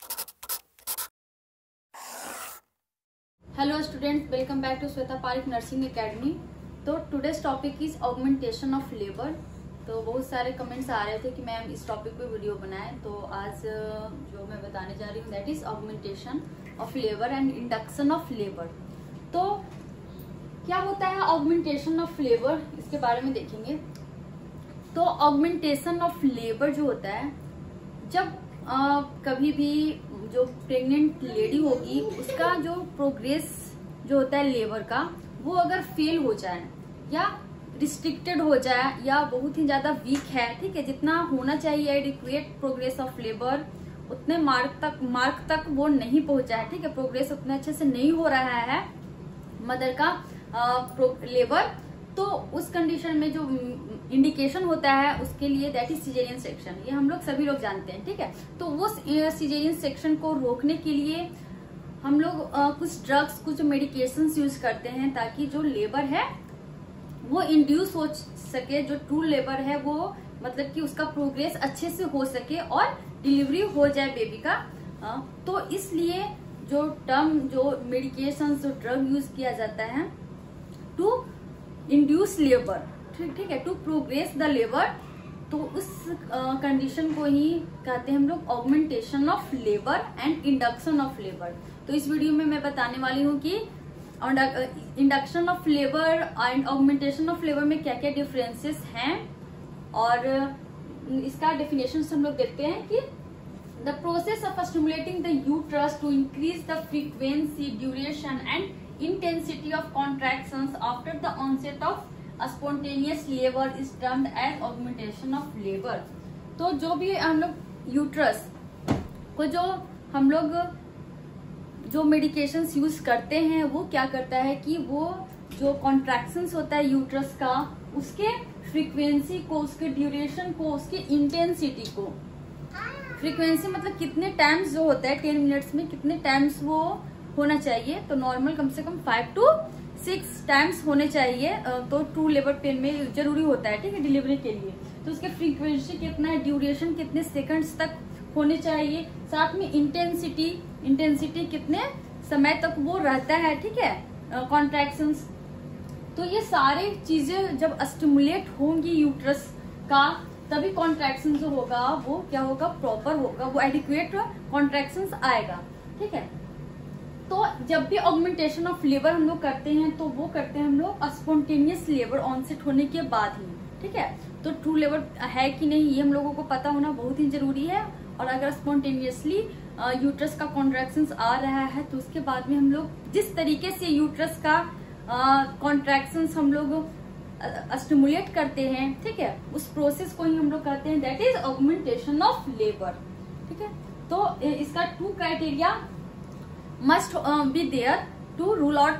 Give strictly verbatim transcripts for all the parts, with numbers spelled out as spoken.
Hello students, welcome back to Shweta Pareek nursing academy. तो today's topic is augmentation of labour. तो बहुत सारे comments आ रहे थे कि मैम इस टॉपिक पे वीडियो बनाएं, तो आज जो मैं बताने जा रही हूँ that is augmentation of labour and induction of labour. तो क्या होता है ऑगमेंटेशन ऑफ लेबर, इसके बारे में देखेंगे। तो ऑगमेंटेशन ऑफ लेबर जो होता है, जब आ, कभी भी जो प्रेग्नेंट लेडी होगी उसका जो प्रोग्रेस जो होता है लेबर का, वो अगर फेल हो जाए या रिस्ट्रिक्टेड हो जाए या बहुत ही ज्यादा वीक है, ठीक है, जितना होना चाहिए एडिक्वेट प्रोग्रेस ऑफ लेबर उतने मार्क तक मार्क तक वो नहीं पहुंचा है, ठीक है, प्रोग्रेस उतने अच्छे से नहीं हो रहा है मदर का लेबर, तो उस कंडीशन में जो इंडिकेशन होता है उसके लिए दैट इज सिजेरियन सेक्शन। ये हम लोग सभी लोग जानते हैं, ठीक है। तो उस सिजेरियन सेक्शन को रोकने के लिए हम लोग कुछ ड्रग्स, कुछ मेडिकेशंस यूज करते हैं ताकि जो लेबर है वो इंड्यूस हो सके, जो ट्रू लेबर है वो मतलब कि उसका प्रोग्रेस अच्छे से हो सके और डिलीवरी हो जाए बेबी का। तो इसलिए जो टर्म जो मेडिकेशंस, जो ड्रग यूज किया जाता है टू इंड्यूस लेबर, ठीक है, टू प्रोग्रेस द लेबर, तो उस कंडीशन uh, को ही कहते हैं हम लोग augmentation of labour and induction of labour. तो इस वीडियो में मैं बताने वाली हूँ कि induction of labour and augmentation of labour में क्या क्या डिफरेंसेस हैं, और इसका डेफिनेशन हम लोग देखते हैं कि the process of stimulating the uterus to increase the frequency, duration and intensity of contractions after the onset of spontaneous labor is termed as augmentation of labor। तो जो भी हम लोग यूट्रस को जो हम लोग जो मेडिकेशंस यूज करते हैं वो क्या करता है कि वो जो कॉन्ट्रैक्शंस होता है यूट्रस का, उसके फ्रीक्वेंसी को, उसके ड्यूरेशन को, उसके इंटेंसिटी को, फ्रीक्वेंसी मतलब कितने टाइम्स जो होता है टेन मिनट्स में कितने टाइम्स वो होना चाहिए, तो नॉर्मल कम से कम फाइव टू सिक्स टाइम्स होने चाहिए, तो ट्रू लेबर पेन में जरूरी होता है, ठीक है, डिलीवरी के लिए। तो उसके फ्रीक्वेंसी कितना है, ड्यूरेशन कितने सेकंड्स तक होने चाहिए, साथ में इंटेंसिटी इंटेंसिटी कितने समय तक वो रहता है, ठीक है, कॉन्ट्रैक्शंस। तो ये सारी चीजें जब स्टिमुलेट होंगी यूट्रस का, तभी कॉन्ट्रैक्शन जो होगा वो क्या होगा, प्रॉपर होगा, वो एडिक्वेट कॉन्ट्रैक्शंस आएगा, ठीक है। तो जब भी ऑगमेंटेशन ऑफ लेबर हम लोग करते हैं तो वो करते हैं हम लोग स्पॉन्टेनियस लेबर ऑनसेट होने के बाद ही, ठीक है। तो ट्रू लेबर है कि नहीं ये हम लोगों को पता होना बहुत ही जरूरी है, और अगर स्पॉन्टेनियसली यूट्रस का कॉन्ट्रैक्शंस आ रहा है तो उसके बाद में हम लोग जिस तरीके से यूट्रस का कॉन्ट्रैक्शंस हम लोग स्टिमुलेट करते हैं, ठीक है, उस प्रोसेस को ही हम लोग कहते हैं that is augmentation of labour, ठीक है। तो इसका two criteria must be there to rule out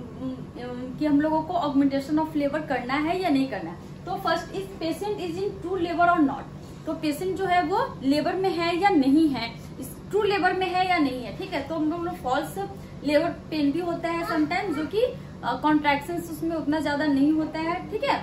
कि हम लोगों को ऑगमेंटेशन ऑफ लेबर करना है या नहीं करना है। तो first is patient is in true labour और नॉट। तो पेशेंट जो है वो लेबर में है या नहीं है, ट्रू लेबर में है या नहीं है, ठीक है। तो हम लोग फॉल्स लेबर पेन भी होता है समटाइम, जो कि कॉन्ट्रैक्शंस उसमें उतना ज्यादा नहीं होता है, ठीक है,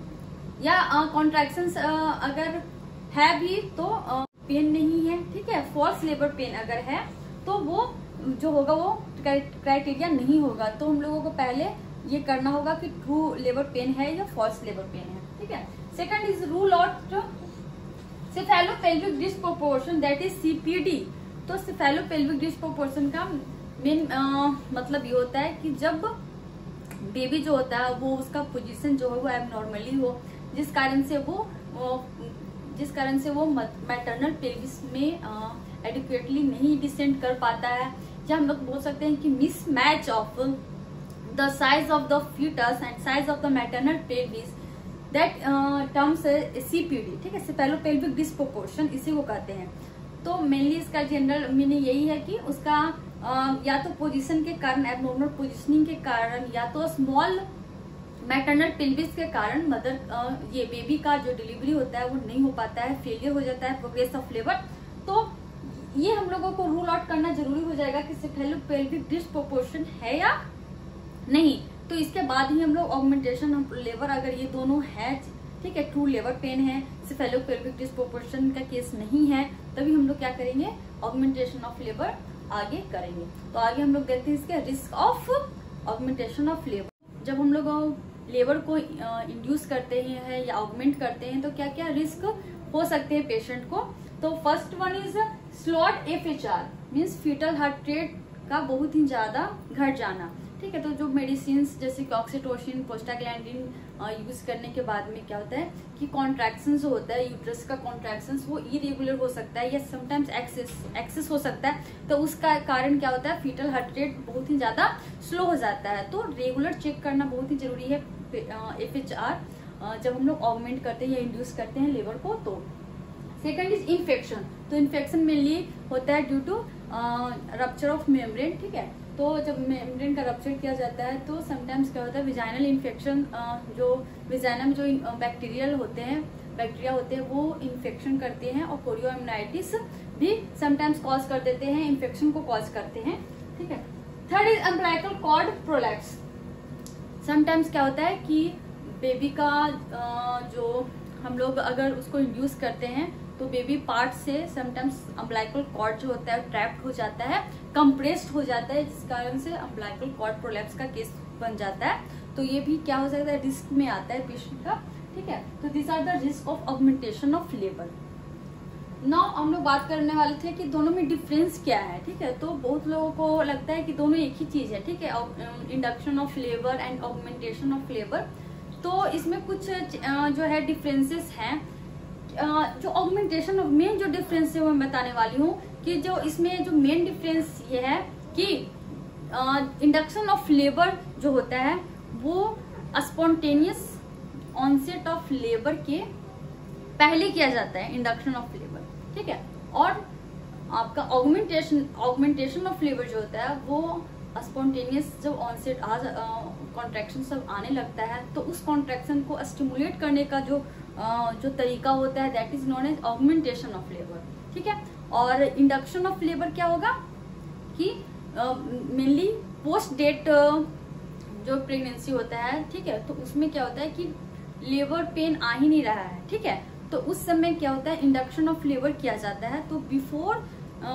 या कॉन्ट्रैक्शंस uh, अगर है भी तो पेन uh, नहीं है, ठीक है। फॉल्स लेबर पेन अगर है तो वो जो होगा वो क्राइटेरिया नहीं होगा। तो हम लोगों को पहले ये करना होगा कि ट्रू लेबर पेन है या फॉल्स लेबर पेन है, ठीक है। Second is rule out cephalopelvic disproportion that is CPD. तो सेफेलोपेल्विक डिस्प्रोपोर्शन का मेन मतलब ये होता है कि जब बेबी जो होता है वो उसका पोजीशन जो है वो एबनॉर्मली हो, जिस कारण से वो जिस कारण से वो मैटरनल पेल्विस में एडिक्वेटली नहीं डिसेंड कर पाता है, या हम लोग बोल सकते हैं कि mismatch of the size of the foetus and size of the maternal pelvis, that terms CPD, ठीक है, सेफेलोपेल्विक डिस्प्रोपोर्शन, इसी को कहते हैं। तो मेनली इसका जनरल मीनिंग यही है कि उसका uh, या तो पोजीशन के कारण, एबनॉर्मल पोजीशनिंग के कारण, या तो स्मॉल मैटरनल पेल्विस के कारण मदर uh, ये बेबी का जो डिलीवरी होता है वो नहीं हो पाता है, फेलियर हो जाता है प्रोग्रेस ऑफ लेबर। तो ये हम लोगों को रूल आउट करना जरूरी हो जाएगा कि सेफेलोपेल्विक डिस्प्रोपोर्शन है या नहीं। तो इसके बाद ही हम लोग ऑगमेंटेशन लेबर, अगर ये दोनों है, ठीक है, ट्रू लेबर पेन है, सेफेलोपेल्विक डिस्प्रोपोर्शन का केस नहीं है, तभी हम लोग क्या करेंगे, ऑगमेंटेशन ऑफ लेबर आगे करेंगे। तो आगे हम लोग देखते हैं इसके risk of augmentation of labour. जब हम लोग लेबर को इंड्यूस करते हैं या ऑगमेंट करते हैं तो क्या क्या रिस्क हो सकते हैं पेशेंट को। तो first one is slot F H R means foetal heart rate का बहुत ही ज्यादा घट जाना, ठीक है। तो जो मेडिसिन जैसे ऑक्सीटोसिन, प्रोस्टाग्लैंडिन यूज करने के बाद में क्या होता है कि कॉन्ट्रैक्शन जो होता है यूट्रस का कॉन्ट्रैक्शन वो इरेगुलर हो सकता है या समटाइम्स एक्सेस एक्सेस हो सकता है। तो उसका कारण क्या होता है, फीटल हार्ट रेट बहुत ही ज्यादा स्लो हो जाता है। तो रेगुलर चेक करना बहुत ही जरूरी है एफ एच आर जब हम लोग ऑगमेंट करते हैं या इंड्यूस करते हैं लेबर को। तो सेकंड इज इन्फेक्शन। तो इन्फेक्शन मेनली होता है due to rupture of membrane, ठीक है। तो जब मेम्ब्रेन का रप्चर किया जाता है तो समटाइम्स क्या होता है विजाइनल इन्फेक्शन, जो विजाइना में जो बैक्टीरियल होते हैं बैक्टीरिया होते हैं वो इन्फेक्शन करते हैं और कोरियोअम्नाइटिस भी समटाइम्स कॉज कर देते हैं, इन्फेक्शन को कॉज करते हैं, ठीक है। Third is umbilical cord prolapse. Sometimes क्या होता है कि बेबी का जो हम लोग अगर उसको इंड्यूस करते हैं तो बेबी पार्ट से समटाइम्स अम्बिलिकल कॉर्ड जो होता है ट्रैप्ड हो जाता है, कंप्रेस्ड हो जाता है, जिस कारण से अम्बिलिकल कॉर्ड प्रोलैप्स का केस बन जाता है। तो ये भी क्या हो सकता है, रिस्क में आता है पेशेंट का, ठीक है। तो this are the risk of augmentation of labour. Now हम लोग बात करने वाले थे कि दोनों में डिफरेंस क्या है, ठीक है। तो बहुत लोगों को लगता है कि दोनों एक ही चीज है, ठीक है, induction of labour and augmentation of labour. तो इसमें कुछ जो है डिफरेंसेस हैं। जो ऑगमेंटेशन ऑफ मेन जो डिफरेंस है वो मैं बताने वाली हूँ कि जो इसमें जो मेन डिफरेंस ये है कि इंडक्शन ऑफ लेबर जो होता है वो स्पॉन्टेनियस ऑनसेट ऑफ लेबर के पहले किया जाता है, इंडक्शन ऑफ लेबर, ठीक है। और आपका ऑगमेंटेशन ऑगमेंटेशन ऑफ लेबर जो होता है वो स्पॉन्टेनियस जब ऑनसेट आ कॉन्ट्रैक्शन सब आने लगता है तो उस कॉन्ट्रैक्शन को स्टिमुलेट करने का जो uh, जो तरीका होता है that is known as augmentation of labour, ठीक है। और इंडक्शन ऑफ लेबर क्या होगा कि मेनली पोस्ट डेट जो प्रेगनेंसी होता है, ठीक है, तो उसमें क्या होता है कि लेबर पेन आ ही नहीं रहा है, ठीक है। तो उस समय क्या होता है इंडक्शन ऑफ लेबर किया जाता है। तो before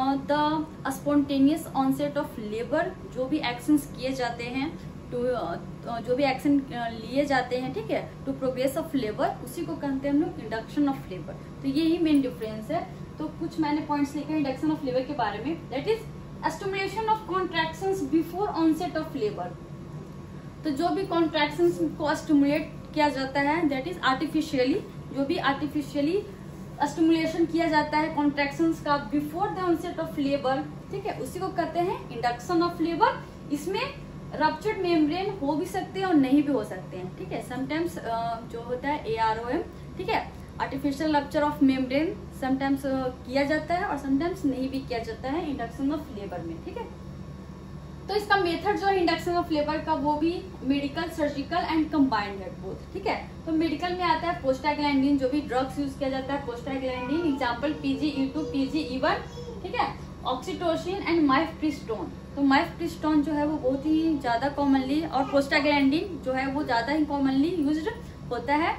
the spontaneous onset of labour जो भी एक्शंस किए जाते हैं टू uh, जो भी एक्शन uh, लिए जाते हैं, ठीक है, टू प्रोग्रेस ऑफ लेबर, उसी को कहते हैं हम लोग इंडक्शन ऑफ लेबर। तो यही मेन डिफरेंस है। तो कुछ मैंने पॉइंट्स लिखे इंडक्शन ऑफ लेबर के बारे में, that is stimulation of contractions before onset of labour. तो जो भी कॉन्ट्रैक्शंस को स्टिमुलेट किया जाता है दैट इज आर्टिफिशियली, जो भी आर्टिफिशियली स्टिमुलेशन किया जाता है कॉन्ट्रैक्शंस का before the onset of labour, ठीक है, उसी को कहते हैं इंडक्शन ऑफ लेबर। इसमें रप्चर्ड मेम्ब्रेन हो भी सकते हैं और नहीं भी हो सकते हैं, ठीक है। समटाइम्स जो होता है ए आर ओ एम, ठीक है, artificial rupture of membrane sometimes किया जाता है और समटाइम्स नहीं भी किया जाता है इंडक्शन ऑफ लेबर में, ठीक है। तो इसका मेथड जो है इंडक्शन ऑफ लेबर का वो भी मेडिकल, सर्जिकल एंड कंबाइंड है बोथ, ठीक है। तो मेडिकल में आता है प्रोस्टाग्लैंडिन, जो भी ड्रग्स यूज किया जाता है prostaglandin, example PG E two, PG E one, ठीक है, ऑक्सीटोसिन एंड माइफप्रिस्टोन। तो माइफप्रिस्टोन जो है वो बहुत ही ज्यादा कॉमनली, और प्रोस्टाग्लैंडिन जो है वो ज्यादा ही कॉमनली यूज्ड होता है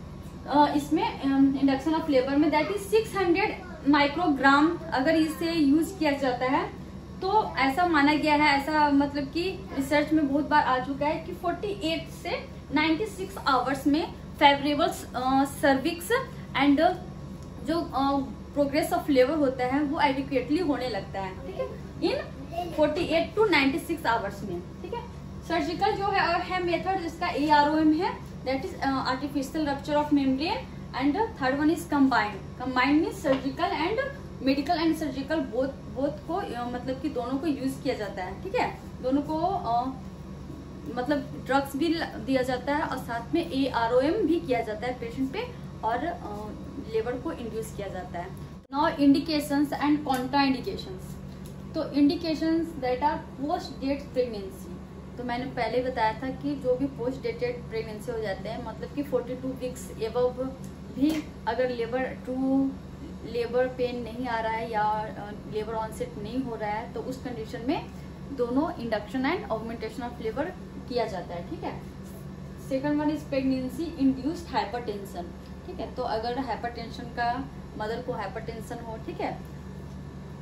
इसमें इंडक्शन ऑफ लेबर में, that is six hundred microgram अगर इसे यूज किया जाता है तो ऐसा माना गया है, ऐसा मतलब कि रिसर्च में बहुत बार आ चुका है कि अड़तालीस से छियानवे आवर्स में फेवरेबल सर्विक्स एंड जो प्रोग्रेस ऑफ लेबर होता है वो एडिक्वेटली होने लगता है, ठीक है, इन अड़तालीस टू छियानवे आवर्स में, ठीक है। सर्जिकल जो है, है मेथड जिसका ए आर ओ एम है, that is artificial rupture of membrane and third one is combined. Combined mean surgical and medical and surgical both both को मतलब कि दोनों को यूज किया जाता है, ठीक है। दोनों को आ, मतलब ड्रग्स भी दिया जाता है और साथ में ए आर ओ एम भी किया जाता है पेशेंट पे और आ, लेबर को इंड्यूस किया जाता है। Now indications and contra indications. तो indications that are post date pregnancy. तो मैंने पहले बताया था कि जो भी पोस्ट डेटेड प्रेगनेंसी हो जाते हैं, मतलब कि बयालीस वीक्स एबव भी अगर लेबर टू लेबर पेन नहीं आ रहा है या लेबर ऑनसेट नहीं हो रहा है तो उस कंडीशन में दोनों induction and augmentation of labour किया जाता है, ठीक है। Second one is pregnancy induced hypertension, ठीक है। तो अगर हाइपरटेंशन का मदर को हाइपरटेंशन हो, ठीक है,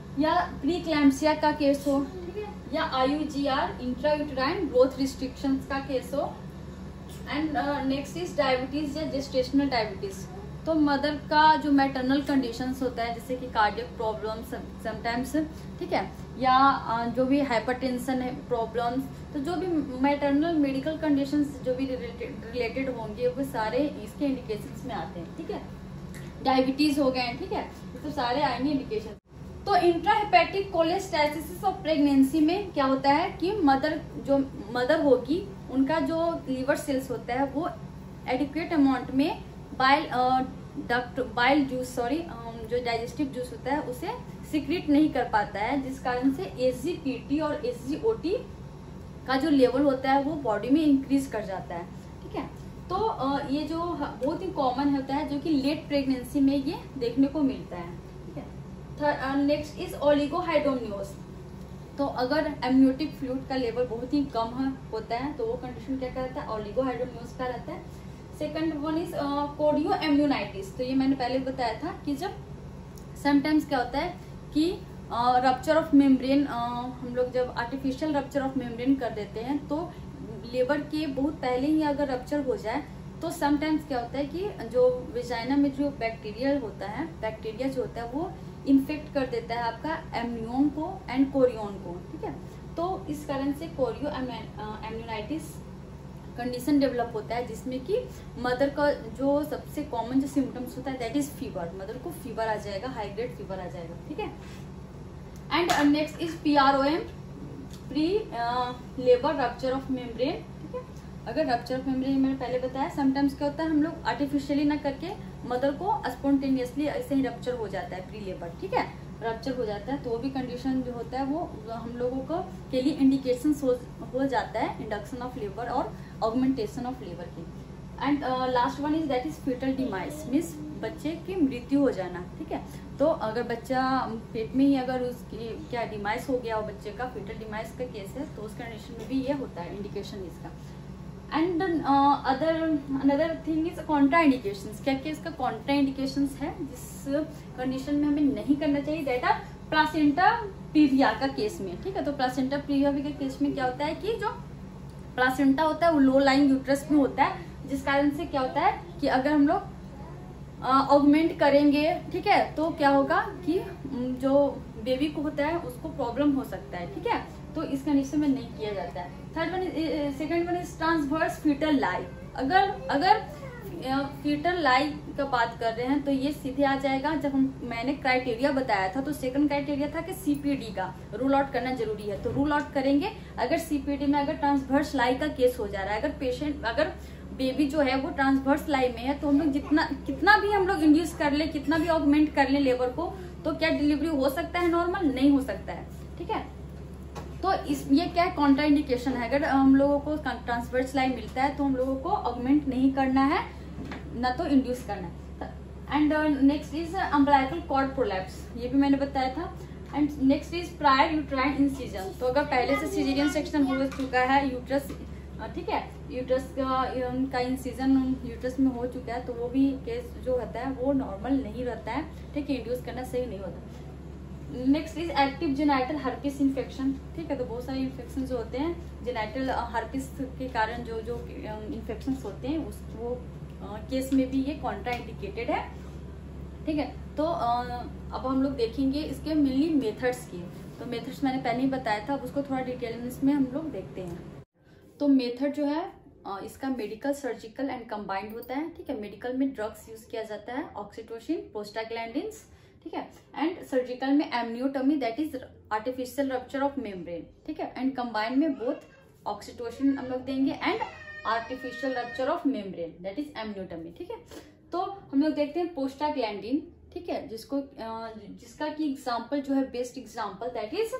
या प्री क्लैम्पसिया का केस हो, ठीक है, या I U G R intrauterine growth restrictions का केस हो। एंड नेक्स्ट इज डायबिटीज या जेस्टेशनल डायबिटीज। तो मदर का जो मैटरनल कंडीशंस होता है जैसे कि कार्डियक प्रॉब्लम समटाइम्स, ठीक है, या uh, जो भी हाइपरटेंशन है प्रॉब्लम्स, तो जो भी मैटरनल मेडिकल कंडीशंस जो भी रिलेटेड होंगे वो सारे इसके इंडिकेशंस में आते हैं, ठीक है। डायबिटीज हो गए, ठीक है, ये तो सारे आएंगे इंडिकेशन। तो इंट्राहेपेटिक कोलेस्टेसिस ऑफ प्रेगनेंसी में क्या होता है कि मदर जो मदर होगी उनका जो लीवर सेल्स होता है वो एडिक्वेट अमाउंट में bile duct bile juice sorry जो डाइजेस्टिव जूस होता है उसे सिक्रीट नहीं कर पाता है, जिस कारण से एस जी पी टी और एस जी ओ टी का जो लेवल होता है वो बॉडी में इंक्रीज कर जाता है, ठीक है। तो uh, ये जो बहुत ही कॉमन होता है जो कि लेट प्रेगनेंसी में ये देखने को मिलता है, ठीक है। Next is oligohydramnios. तो अगर एमनियोटिक फ्लूइड का लेवल बहुत ही कम है, होता है तो वो कंडीशन क्या कहता है, ओलिगोहाइड्रोम्नियोस का रहता है। Second one is chorioamnionitis. तो ये मैंने पहले बताया था कि जब समटाइम्स क्या होता है कि रप्चर ऑफ मेम्ब्रेन, हम लोग जब आर्टिफिशियल रप्चर ऑफ मेम्ब्रेन कर देते हैं तो लेबर के बहुत पहले ही अगर रप्चर हो जाए तो समटाइम्स क्या होता है कि जो विजाइना में जो बैक्टीरिया होता है बैक्टीरिया जो होता है वो इन्फेक्ट कर देता है आपका एम्नियोन को एंड कोरियोन को, ठीक है। तो इस कारण से कोरियो एम्यूनाइटिस कंडीशन डेवलप होता है जिसमें कि मदर का जो सबसे कॉमन जो सिम्टम्स होता है दैट इज फीवर। मदर को फीवर आ जाएगा, हाई ग्रेड फीवर आ जाएगा, ठीक है। And next is P R O M, pre labour rupture of membrane, ठीक है। अगर रप्चर ऑफ मेम्ब्रेन मैंने पहले बताया समटाइम्स क्या होता है हम लोग आर्टिफिशियली ना करके मदर को स्पॉन्टेनियसली ऐसे ही रप्चर हो जाता है प्री लेबर, ठीक है, रप्चर हो जाता है। तो वो भी कंडीशन जो होता है वो हम लोगों को के लिए इंडिकेशन हो, हो जाता है इंडक्शन ऑफ लेबर और ऑगमेंटेशन ऑफ लेबर की। And last one is that is foetal demise, means बच्चे की मृत्यु हो जाना, ठीक है। तो अगर बच्चा पेट में ही अगर उसकी क्या डिमाइस हो गया हो बच्चे का, फीटल डिमाइस का केस है तो उस कंडीशन में भी ये होता है इंडिकेशन इसका। And other another thing is contra indications. क्या क्या इसका कॉन्ट्रा इंडिकेशंस है जिस कंडीशन में हमें नहीं करना चाहिए, दैट आर प्लासेंटा प्रीविया का केस में, ठीक है। तो प्लासेंटा प्रीविया के केस में क्या होता है कि जो प्लासेंटा होता है वो लो लाइंग यूट्रस में होता है, जिस कारण से क्या होता है कि अगर हम लोग ऑगमेंट करेंगे, ठीक है, तो क्या होगा कि जो बेबी को होता है उसको प्रॉब्लम हो सकता है, ठीक है। तो इस कंडीशन में नहीं किया जाता है। Third one is second one is transverse foetal lie. अगर अगर फीटल लाई का बात कर रहे हैं तो ये सीधे आ जाएगा। जब हम मैंने क्राइटेरिया बताया था तो सेकंड क्राइटेरिया था कि सीपीडी का रूल आउट करना जरूरी है, तो रूल आउट करेंगे अगर सीपीडी में अगर ट्रांसवर्स लाई का केस हो जा रहा है, अगर पेशेंट अगर बेबी जो है वो ट्रांसवर्स लाई में है तो हम लोग जितना कितना भी हम लोग इंड्यूस कर ले, कितना भी ऑगमेंट कर ले लेबर को, तो क्या डिलीवरी हो सकता है नॉर्मल? नहीं हो सकता है, ठीक है। तो इस ये क्या है कॉन्ट्रा इंडिकेशन है। अगर हम लोगों को ट्रांसवर्स लाई मिलता है तो हम लोगों को ऑगमेंट नहीं करना है, ना तो इंड्यूस करना है। And next is umbilical cord prolapse, ये भी मैंने बताया था। And next is prior uterine incision. तो अगर पहले से सिजेरियन सेक्शन हो चुका है यूट्रस, ठीक है, यूट्रस का का इंसिजन यूट्रस में हो चुका है तो वो भी केस जो होता है वो नॉर्मल नहीं रहता है, ठीक है, इंड्यूस करना सही नहीं होता। Next is active genital herpes infection, ठीक है। तो बहुत सारे इन्फेक्शन जो होते हैं जेनाइटल हर्पिस के कारण जो जो इन्फेक्शन होते हैं उस वो केस में भी ये कॉन्ट्रा इंडिकेटेड है, ठीक है। तो अब हम लोग देखेंगे इसके मेनली मेथड्स की। तो मेथड्स मैंने पहले ही बताया था, अब उसको थोड़ा डिटेल में हम लोग देखते हैं। तो मेथड जो है इसका मेडिकल, सर्जिकल एंड कंबाइंड होता है, ठीक है। मेडिकल में ड्रग्स यूज किया जाता है, ऑक्सीटोसिन, प्रोस्टाग्लैंडिन्स, ठीक है। एंड सर्जिकल में amniotomy that is artificial rupture of membrane, ठीक है। एंड कंबाइंड में बोथ ऑक्सीटोसिन हम लोग देंगे and artificial rupture of membrane that is amniotomy, ठीक है। तो हम लोग देखते हैं प्रोस्टाग्लैंडिन, ठीक है, जिसको जिसका की एग्जाम्पल जो है best example that is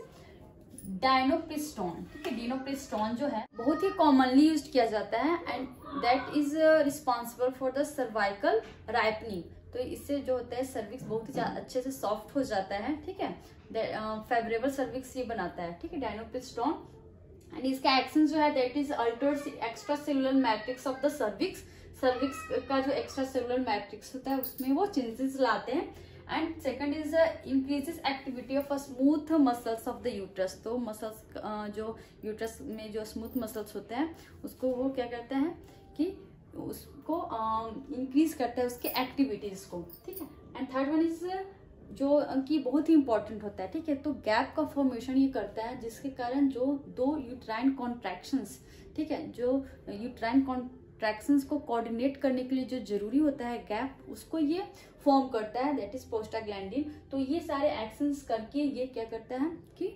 dinoprostone, ठीक है। डायनोप्रिस्टोन जो है बहुत ही कॉमनली यूज किया जाता है and that is responsible for the cervical ripening. तो इससे जो होता है सर्विक्स बहुत ही अच्छे से सॉफ्ट हो जाता है, ठीक है, फेवरेबल सर्विक्स ये बनाता है, ठीक है, डायनोप्रिस्टोन। एंड इसका एक्शन जो है that is alters extra cellular matrix of the cervix. Cervix का जो एक्स्ट्रा सेलुलर मैट्रिक्स होता है उसमें वो चेंजेस लाते हैं and second is increases activity of a smooth muscles of the uterus. तो मसल्स जो यूट्रस में जो स्मूथ मसल्स होते हैं उसको वो क्या करते हैं कि उसको इंक्रीज uh, करता है उसके एक्टिविटीज को, ठीक है। एंड थर्ड वन इज जो कि बहुत ही इंपॉर्टेंट होता है, ठीक है। तो गैप का फॉर्मेशन ये करता है जिसके कारण जो दो यूट्राइन कॉन्ट्रैक्शंस, ठीक है, जो यूट्राइन कॉन्ट्रैक्शंस को कोऑर्डिनेट करने के लिए जो जरूरी होता है गैप, उसको ये फॉर्म करता है, दैट इज प्रोस्टाग्लैंडिन। तो ये सारे एक्शंस करके ये क्या करता है कि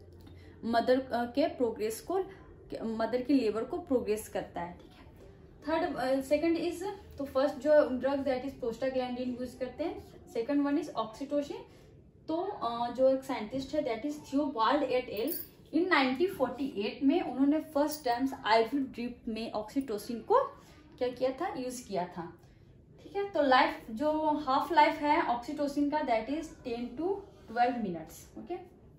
मदर के प्रोग्रेस को, मदर की लेबर को प्रोग्रेस करता है, ठीक है। थर्ड सेकंड इज, तो फर्स्ट जो drug that is prostaglandin use करते हैं, सेकंड वन इज ऑक्सीटोसिन। तो uh, जो एक साइंटिस्ट है that is Theobald et al, in nineteen forty eight में उन्होंने फर्स्ट टाइम्स आईवी ड्रिप में ऑक्सीटोसिन को क्या किया था, यूज किया था, ठीक है। तो लाइफ जो हाफ लाइफ है ऑक्सीटोसिन का that is ten to twelve minutes, okay.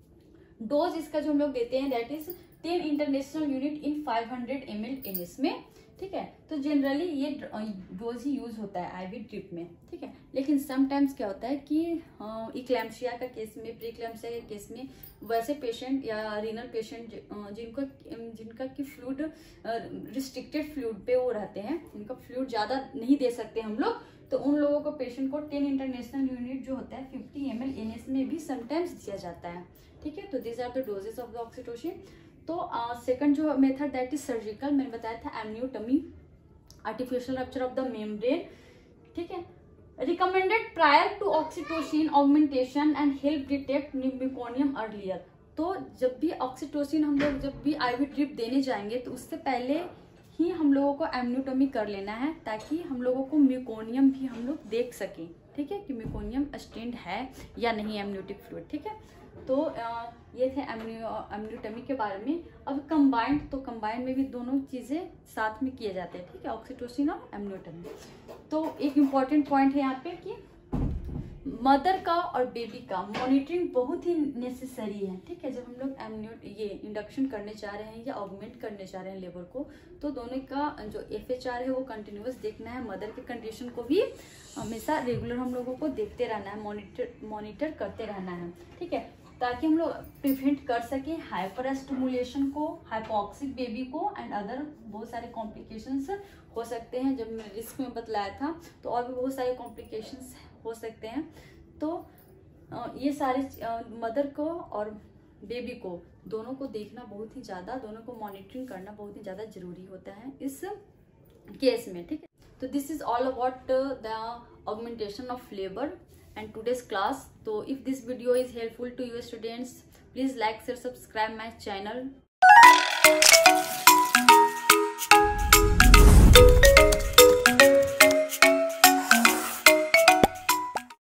Dose इसका जो हम लोग देते हैं that is ten international unit in five hundred M L N S में, ठीक है। तो जनरली ये डोज ही यूज होता है आईवी ड्रिप में, ठीक है। लेकिन समटाइम्स क्या होता है कि इक्लैम्सिया का केस में, प्रीक्लैम्सिया के केस में वैसे पेशेंट या रीनल पेशेंट जिनको जिनका कि फ्लूइड रिस्ट्रिक्टेड फ्लूइड पे वो रहते हैं, जिनका फ्लूइड ज्यादा नहीं दे सकते हम लोग, तो उन लोगों को पेशेंट को टेन इंटरनेशनल यूनिट जो होता है fifty M L N S में भी समटाइम्स दिया जाता है, ठीक है। तो this are the doses of the oxytocin. तो सेकंड uh, जो मेथड दैट इज सर्जिकल, मैंने बताया था amniotomy, artificial rupture of the membrane, ठीक है। Recommended prior to oxytocin augmentation and help detect meconium earlier. तो जब भी ऑक्सीटोसिन हम लोग जब भी आईवी ड्रिप देने जाएंगे तो उससे पहले ही हम लोगों को एम्नियोटमी कर लेना है, ताकि हम लोगों को म्यूकोनियम भी हम लोग देख सकें, ठीक है, कि म्यूकोनियम स्टेंड है या नहीं एम्नियोटिक फ्लूइड, ठीक है। तो ये थे एम्नियोटमी के बारे में। अब कंबाइंड, तो कंबाइंड में भी दोनों चीजें साथ में किए जाते हैं, ठीक है, ऑक्सीटोसिन और एम्नियोटमी। तो एक इम्पॉर्टेंट पॉइंट है यहाँ पे कि मदर का और बेबी का मॉनिटरिंग बहुत ही नेसेसरी है, ठीक है। जब हम लोग एम्नियो ये इंडक्शन करने चाह रहे हैं या ऑगमेंट करने चाह रहे हैं लेबर को, तो दोनों का जो एफ एच आर है वो कंटिन्यूअस देखना है। मदर के कंडीशन को भी हमेशा रेगुलर हम लोगों को देखते रहना है, मॉनिटर मॉनिटर करते रहना है, ठीक है, ताकि हम लोग प्रिवेंट कर सके हाइपर स्टिमुलेशन को, हाइपोक्सिक बेबी को एंड अदर बहुत सारे कॉम्प्लिकेशंस हो सकते हैं। जब मैं रिस्क में बतलाया था तो और भी बहुत सारे कॉम्प्लिकेशंस हो सकते हैं। तो ये सारे मदर को और बेबी को दोनों को देखना बहुत ही ज़्यादा, दोनों को मॉनिटरिंग करना बहुत ही ज़्यादा जरूरी होता है इस केस में, ठीक है। तो this is all about the augmentation of labour and today's class. So if this video is helpful to you students, please like, share, subscribe my channel.